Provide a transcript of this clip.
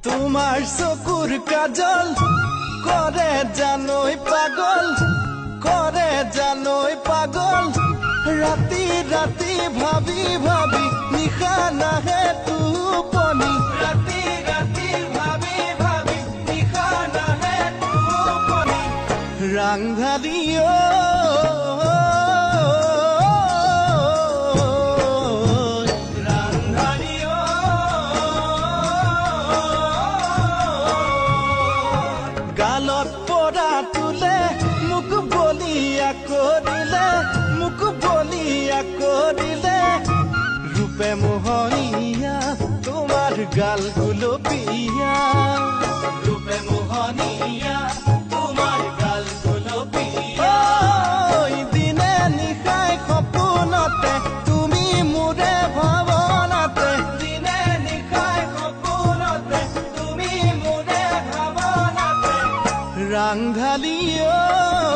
তোমার চকুর কাজল করে জানোই পাগল, করে জানোই পাগল। রাতি রাতি ভাবি ভাবি নিশা নাহে টোপনি, রাতি রাতি ভাবি ভাবি নিশা নাহে টোপনি। রাংধালিও গালত পৰা তুলে মুখ বলিয়া কৰিলে, মুখ বলিয়া কৰিলে। ৰূপে মোহনীয়া তোমাৰ গাল গুলপীয়া, ৰূপে মোহনীয়া তোমাৰ গাল গুলপীয়া। দিনে নিশাই সপোনতে তুমি মোৰে ভাৱনাতে, দিনে নিশাই সপোনতে তুমি মোৰে ভাৱনাতে। ৰাংধালিও